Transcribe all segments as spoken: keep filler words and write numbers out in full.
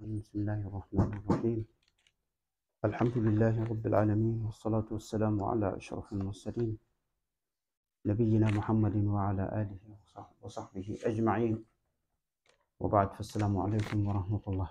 بسم الله الرحمن الرحيم. الحمد لله رب العالمين، والصلاة والسلام على أشرف المرسلين نبينا محمد وعلى آله وصحبه أجمعين، وبعد، فالسلام عليكم ورحمة الله.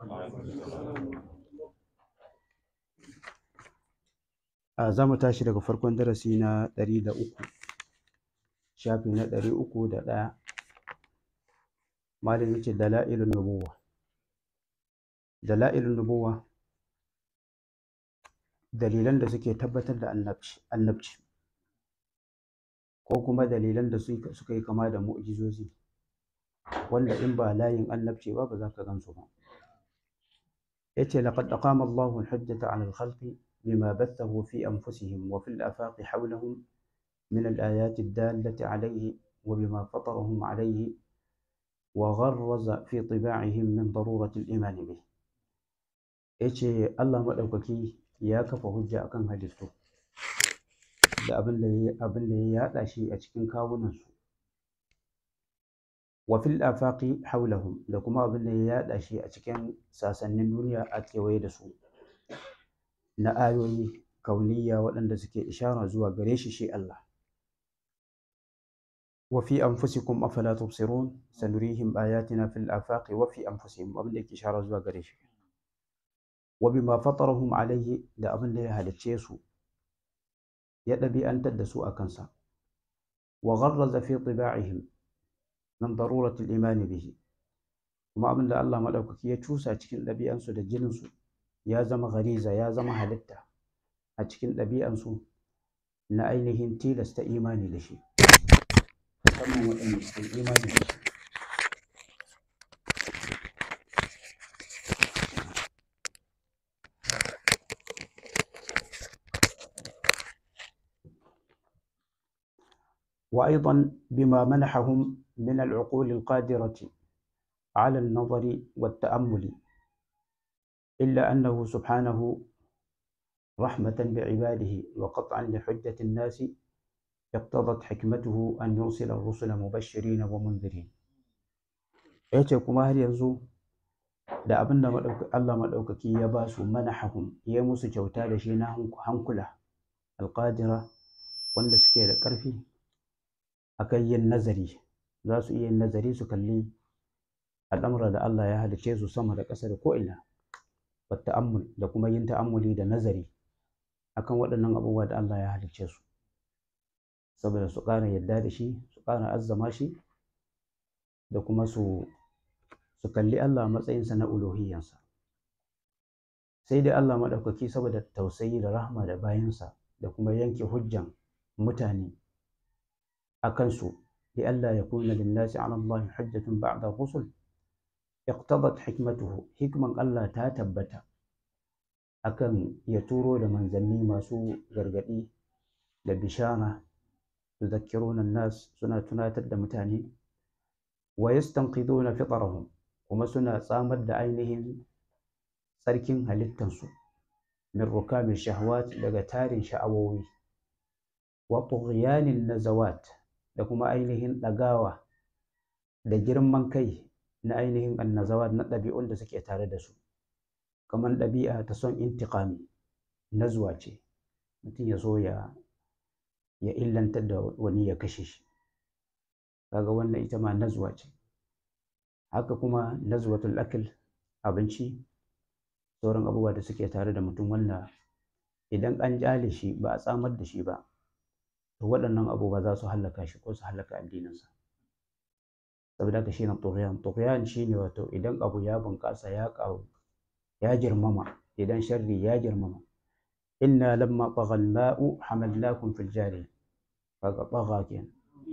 za mu tashi daga farkon darasi na ɗari da uku, shafi na ɗari uku da ɗaya. Malam yace dala'ilun nubuwa. Dala'ilun nubuwa dalilan da suke tabbatar da annabci annabci ko kuma dalilan da suka yi kama da mu'jizozi, wanda in ba layin annabci ba ba za ka gansu ba. yace laqad aqama Allahu al-hujjata 'ala al-khalqi bima bathahu fi anfusihim wa fil afaqi hawlahum min al-ayati ad-dallati 'alayhi wa bima fatarahum 'alayhi wa gharraza fi tiba'ihim min darurati al-iman bih. yace Allah madaukaki ya kafa hujja akan halittu da abin da ya abin da ya yada shi a cikin kawunansu, wa fil afaqi hawlahum, da kuma abin da ya yada shi a cikin sasannin duniya a kewaye da su, na ayoyi kauniyya waɗanda suke ishara zuwa gare shi shi Allah. wa fi anfusikum afala tubsirun sanurihim ayatina fil afaqi wa fi anfusihim, abin da yake ishara zuwa gare shi. wa bima fatarahum alayhi, da abin da ya halicce su ya ɗabi'antar da su a kansa. wa gharraza fi tiba'ihim min darurati al-iman bihi, kuma abin da Allah madaukaki ya cusa cikin ɗabi'ansu da jininsu ya zama ghariza, ya zama halitta a cikin ɗabi'ansu na ainihin tilasta imani da shi, musamman waɗanda suke imani da shi. وأيضا بما منحهم من العقول القادرة على النظر والتأمل، إلا أنه سبحانه رحمة بعباده وقطعا لحجة الناس اقتضت حكمته أن يرسل الرسل مبشرين ومنذرين. yace kuma har yanzu da abin da Allah maɗaukaki ya ba su, manahahum, ya musu kyauta da shi na hankula alƙadira, wanda suke da ƙarfi akan yin nazari, za su iya yin nazari su kalli al'amura da Allah ya halice su sama da ƙasa da ko'ina, wa ta'ammul, da kuma yin ta'ammuli da nazari akan waɗannan abubuwa da Allah ya halice su, saboda su ƙara yadda da shi, su ƙara azzama shi, da kuma su su kalli Allah a matsayinsa na uluhiyyansa. sai dai Allah maɗaukaki saboda tausayi da rahma da bayansa, da kuma yanke hujjan mutane a kansu, li alla yakuna lin-nasi 'ala Allahi hujjatun ba'da ar-rusul, iqtadat hikmatuhu, hikman Allah ta tabbata akan ya turo da manzanni masu gargadi da bishara, yuzakkiruna an-nas, suna tunatar da mutane, wa yastanqiduna fitrahum, kuma suna tsamar da ainihin tsarkin halittansu, min rukamin shahawat, daga tarin sha'awowi, wa tughyanin nazawat, da kuma ainihin ɗagawa da girman kai na ainihin annazawat, na ɗabi'un da suke tare da su, kamar ɗabi'a ta son intiqami, nazwa ce, mutum ya so ya ya illantar da wani ya kashe shi, kaga wannan ita ma nazwa ce. haka kuma nazwatul akl, abinci, sauran abubuwa da suke tare da mutum, wanda idan an kyale shi ba a tsamar da shi ba, to waɗannan abubuwa za su hallaka shi ko su hallaka addininsa. saboda haka shine tughyan. Tughyan shine wato idan abu ya bunƙasa, ya ƙaru, ya girmama, idan sharri ya girmama. inna lamma tagha al-ma'u hamalnakum fil jari, kaga tagha kenan.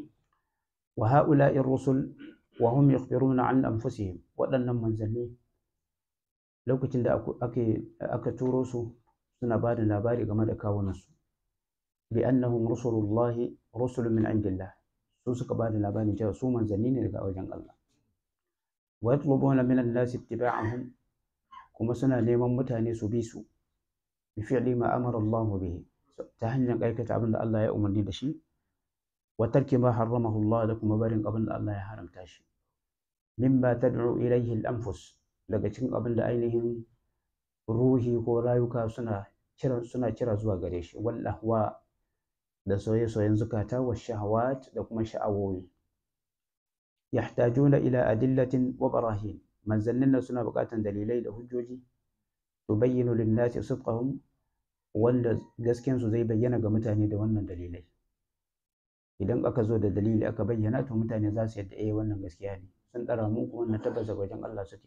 wa ha'ula'i ar-rusul wa hum yukhbiruna an anfusihim, waɗannan manzanni lokacin da ake aka turo su suna ba da labari game da kawunansu, bi annahum rusulullahi rusulun min indillah, su suka ba da labarin cewa su manzanni ne daga wajen Allah. wa yatlubuna min an-nasi ittiba'ahum, kuma suna neman mutane su bi su, bi fi'li ma amara Allah bihi, ta hanyar aikata abin da Allah ya umarni da shi, wa tarki ma harramahu Allah, da kuma barin abin da Allah ya haramta shi. mimma tad'u ilayhi al-anfus, daga cikin abin da ainihin ruhi ko rayuka suna kira suna kira zuwa gare shi, wal ahwa da soye-soyen zukata wa shahawat da kuma sha'awoyi. Yahtajuna ila adillatin wa barahin, manzannin nan suna buƙatan dalilai da hujjoji tubayyinu lin-nasi sidqahum, wanda gaskiyan su zai bayyana ga mutane da wannan dalilai. Idan aka zo da dalili aka bayyana to mutane za su yadda eh wannan gaskiya ne, sun ɗara mu kuma wannan tabbas daga wajen Allah suke.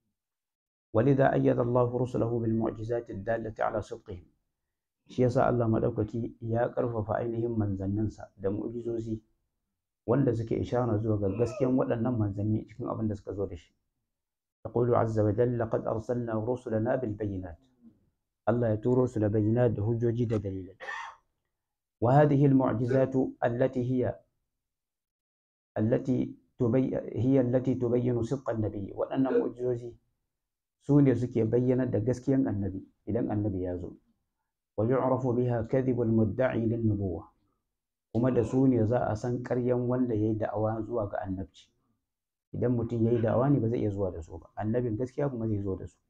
ولذا أيد الله رسله بالمعجزات الدالة على صدقهم. shi yasa Allah madaukaki ya karfafa ainihin manzanninsa da mu'jizozi wanda suke ishara zuwa ga gaskiyan waɗannan manzanni cikin abin da suka zo da shi. yaqulu azza wa jalla laqad arsalna rusulana bil bayyinat, Allah ya turo su da bayyinat da hujjoji da dalilai. wa hadhihi al mu'jizat allati hiya allati tubayyin hiya allati tubayyinu sidqa an-nabi, waɗannan mu'jizozi su ne suke bayyana da gaskiyan annabi idan annabi ya zo. wa yu'rafu biha kadhibu al-mudda'i lin-nubuwah, kuma da su ne za a san ƙaryan wanda yayi da'awa zuwa ga annabci. idan mutum yayi da'awa ne ba zai iya zuwa da su ba, annabin gaskiya kuma zai zo da su.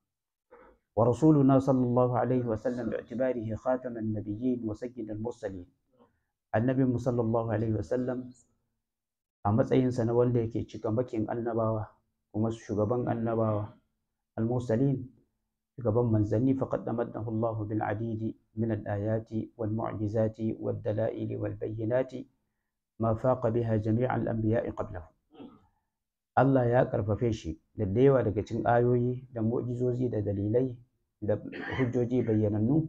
wa rasuluna sallallahu alaihi wa sallam bi'tibarihi khataman nabiyyin wa sayyidul mursalin, annabin mu sallallahu alaihi wa sallam a matsayinsa na wanda yake cikamakin annabawa kuma shugaban annabawa المرسلين gaban manzanni, faqad amaddahu Allah bil adidi min al ayati wal mu'jizati wad dalail wal bayyinati ma faqa biha jami' al anbiya'i qablahu. Allah ya karfafe shi da yawa daga cikin ayoyi da mu'jizozi da dalilai da hujjoji bayyanannu,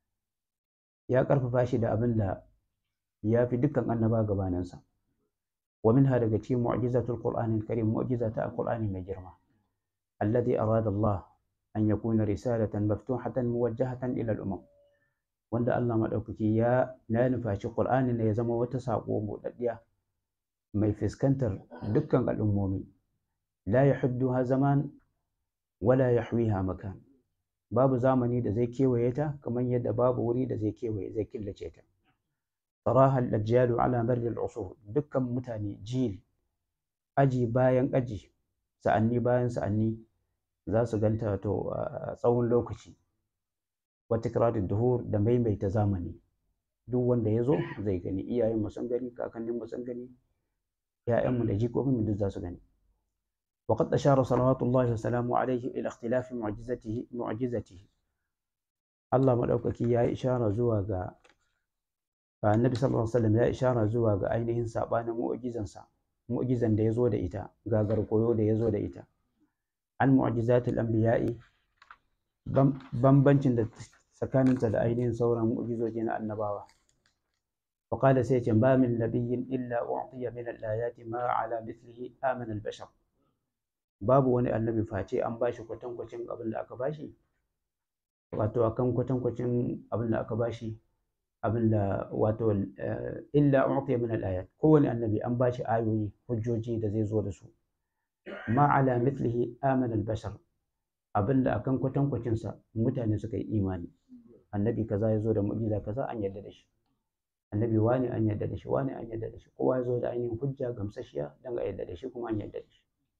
ya karfafa shi da abin da ya fi dukkan annaba gabaninsa. wa minha daga cikin mu'jizatul qur'anil karim, mu'jizata al qur'ani mai girma. الذي أراد الله أن يكون رسالة مفتوحة موجهة إلى الأمم، وند الله مدوكي يا نانفاشي قرآن ne ya zama wata sako budaddiya mai fiskantar dukkan al'ummomi. la yahudduha zaman wala yahwiha makan, babu zamani da zai kewaye ta kamar yadda babu wuri da zai kewaye zai killace ta. taraha al-ajyalu ala marri al-usur, dukkan mutane jil aji bayan aji sa'anni bayan sa'anni za su ganta to a tsawon lokaci. wa tikrarid duhur, da maimaita zamani, duk wanda ya zo zai gani, iyayen mu sun gani, kakannin mu sun gani, ya'yan mu da jikokin mu duk za su gani. wa qad ashara salawatullahi wa salamu alayhi ila ikhtilafi mu'jizatihi mu'jizatihi, Allah madaukaki ya ishara zuwa ga annabi sallallahu alaihi wasallam ya ishara zuwa ga ainihin sabanin mu'jizansa, mu'jizan da ya zo da ita, gagar koyo da ya zo da ita. an mu'jizatul anbiya'i, bambancin da tsakaninta da ainihin sauran mu'jizoji na annabawa. fa qala sai ce ba min nabiyyin illa u'tiya min al-ayati ma ala mithlihi amana al-bashar, babu wani annabi face an bashi kwatankwacin abin da aka bashi, wato akan kwatankwacin abin da aka bashi abin da wato illa u'tiya min al-ayat, kowane annabi an bashi ayoyi hujjoji da zai zo da su. ma ala mithlihi amana al-bashar, abin da akan kwatankwacin sa mutane suka yi imani. annabi kaza ya zo da mu'jiza kaza an yarda da shi, annabi wani an yarda da shi, wani an yarda da shi, kowa ya zo da ainihin hujja gamsashiya dan a yarda da shi kuma an yarda da shi.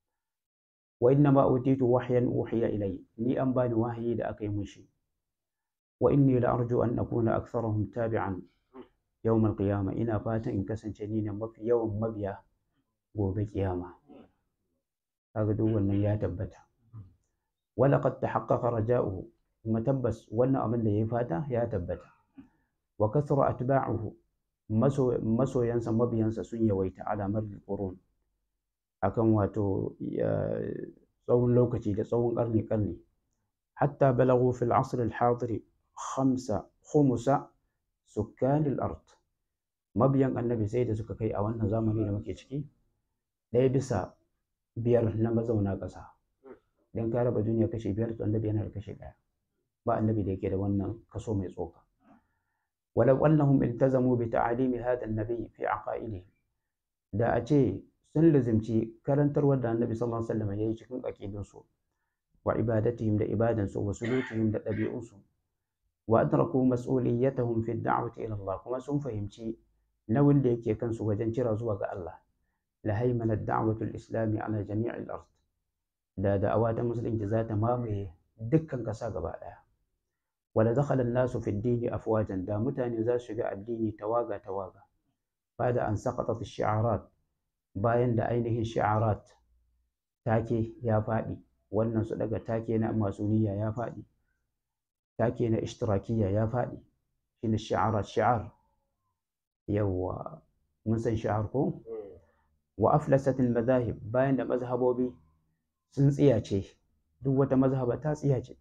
wa inna ma utitu wahyan uhiya ilayya, ni an bani wahayi da aka yi mun shi. wa inni la arju an akuna aktharahum tabi'an yawm al-qiyamah, ina fatan in kasance ni ne mafi yawan mabiya gobe kiyama. kaga duk wannan ya tabbata. wa laqad tahaqqaqa raja'uhu, kuma tabbas wannan abin da yayi fata ya tabbata. wa kathara atba'uhu, masoyansa mabiyansa sun yawaita ala maril qurun, akan wato tsawon lokaci da tsawon karni karni. hatta balagu fil asr al-hadir khamsa khumsa sukkan al-ard, mabiyan annabi sai da suka kai a wannan zamani da muke ciki ɗaya bisa biyar na mazauna ƙasa. idan ka raba duniya kashe biyar to annabi yana da kashe ɗaya, ba annabi da yake da wannan kaso mai tsoka. walau annahum iltazamu bi ta'alimi hadha an-nabi fi aqaidihim, da a ce sun lazimci karantarwar da annabi sallallahu alaihi wasallam yayi cikin aqidunsu, wa ibadatihim da ibadansu, wa sulukihim da ɗabi'unsu, wa adraku mas'uliyatahum fi ad-da'wati ila Allah, kuma sun fahimci nauyin da yake kansu wajen kira zuwa ga Allah. la haymana ad-da'watu al-islami ala jami' al-ard, da da'awa ta musulunci za ta mamaye dukkan ƙasa gaba ɗaya. Wala dakhala an-nasu fi ad-dini afwajan, da mutane za su shiga addini tawaga tawaga. Bada an saqatat ash-shi'arat, bayan da ainihin shi'arat take ya faɗi, wannan su daga take na masuniya ya faɗi, take na ishtirakiyya ya faɗi, shine shi'arat shi'ar. Yawwa mun san shi'ar ko? Wa aflasat al-madahib, bayan da mazhabobi sun tsiyace, duk wata mazhaba ta tsiyace.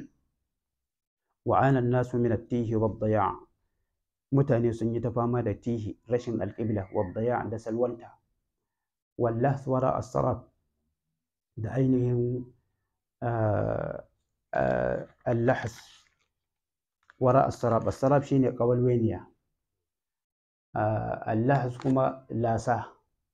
Wa ana an-nasu min at-tihi wad-daya', mutane sun yi ta fama da tihi, rashin al-qibla, wad-daya' da salwanta, wal-lahth wara as-sarab, da ainihin al-lahth wara as-sarab. As-sarab shine ƙawalweniya, al-lahth kuma lasa,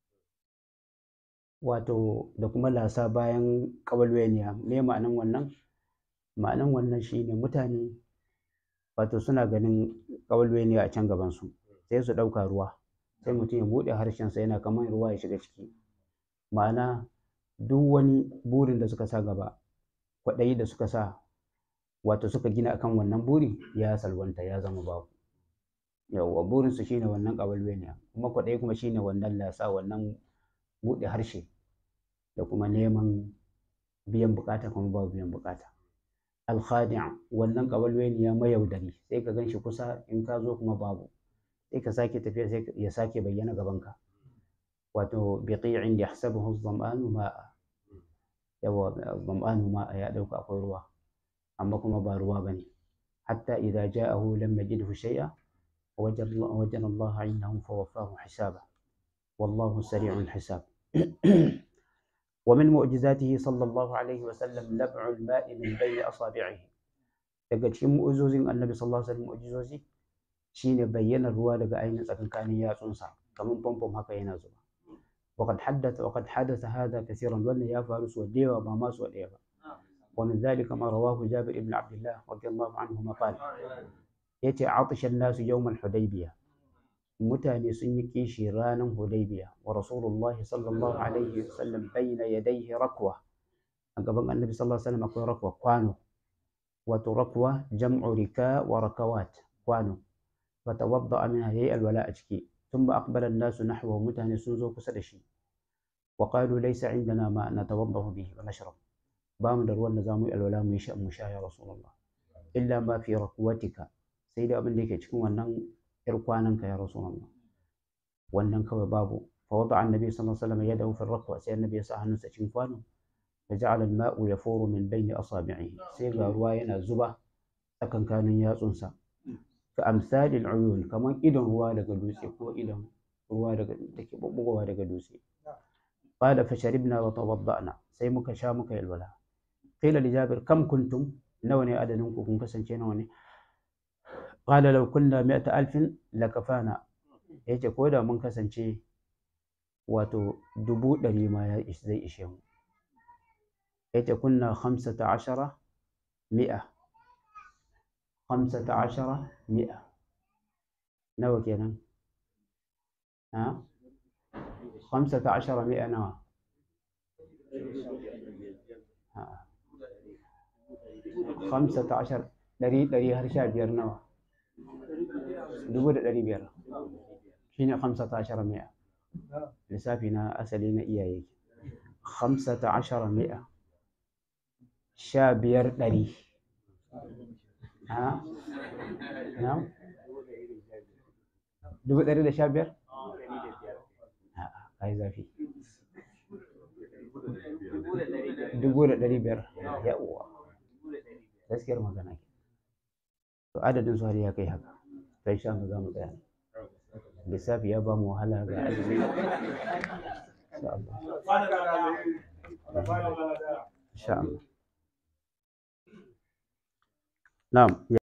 wato da kuma lasa bayan ƙawalweniya. Me ma'anan wannan? Ma'anan wannan shine mutane wato suna ganin ƙawalweniya a can gabansu, sai su ɗauka ruwa, sai mutum ya buɗe harshensa yana kamar ruwa ya shiga ciki. Ma'ana duk wani burin da suka sa gaba, kwaɗayi da suka sa, wato suka gina akan wannan buri, ya salwanta ya zama babu. Yawwa burinsu shine wannan ƙawalweniya, kuma kwaɗayi kuma shine wannan lasa, wannan buɗe harshe da kuma neman biyan buƙata kuma babu biyan buƙata. Al-khadi', wannan ƙawalweniya mayaudari, sai ka ganshi kusa, in ka zo kuma babu, sai ka sake tafiya sai ya sake bayyana gabanka. Wato biqi'in yahsabuhu adh-dhama'anu ma'a, yawa adh-dhama'anu ma'a, ya ɗauka akwai ruwa amma kuma ba ruwa bane. Hatta idza ja'ahu lam yajidhu shay'an wajada Allah 'indahu fawaffahu hisaba, wallahu sari'ul hisab. ومن معجزاته صلى الله عليه وسلم نبع الماء من بين أصابعه. daga cikin mu'jizozin annabi sallallahu alaihi wasallam mu'jizozi shine bayyana ruwa daga ainihin tsakankanin yatsunsa, kamar famfam haka yana zuba. وقد حدث وقد حدث هذا كثيرا، wannan ya faru sau da yawa ba ma sau ɗaya ba. ومن ذلك ما رواه جابر بن عبد الله رضي الله عنهما قال yace عطش الناس يوم الحديبية، mutane sun yi kishi ranar Hudaybiya, wa Rasulullahi sallallahu alaihi wasallam bayna yadayhi rakwa, a gaban annabi sallallahu alaihi wasallam akwai rakwa, kwano, wato rakwa jam'u rika wa rakawat, kwano. Fatawadda'a minha, yayi alwala a ciki. Thumma aqbala an-nasu nahwahu, mutane sun zo kusa da shi. Wa qalu laysa indana ma natawaddahu bihi wa nashrab, ba mu da ruwan da zamu yi alwala mu sha mu sha ya Rasulullah, illa ma fi rakwatika, sai da abin da yake cikin wannan yar kwananka ya Rasulullah, wannan kawai babu. Fa wada'a annabi sallallahu alaihi wasallam yadahu fi rakwa, sai annabi ya sa hannunsa cikin kwano. Fa ja'ala al-ma'u yafuru min bayni asabi'ihi, sai ga ruwa yana zuba tsakankanin yatsunsa. Ka amsalil uyun, kaman idon ruwa daga dutse, ko idon ruwa daga take bubbugowa daga dutse. Qala fa sharibna wa tawadda'na, sai muka sha muka yalwala. Qila li Jabir kam kuntum, nawa ne adadin ku, kun kasance nawa ne? Qala law kunna mi'ata alfin lakafana, yace ko da mun kasance wato dubu ɗari ma ya zai ishe mu. Yace kunna khamsata ashara mi'a, khamsata ashara mi'a, nawa kenan? Ha? khamsata ashara mi'a nawa? Ha, khamsata ashara, ɗari ɗari har sha biyar nawa? dubu da ɗari biyar, shine khamsata ashara mi'a. Lissafi na asali na iyaye. khamsata ashara mi'a, sha biyar ɗari. Ha? Na? dubu ɗari da sha biyar? A'a, kai zafi. dubu da ɗari biyar, yawwa. Gaskiyar magana ke. To adadin su har ya kai haka. Sai sha mu za mu tsaya. Lissafi ya ba mu wahala ga azumi. Insha Allah. Insha Allah. Na'am.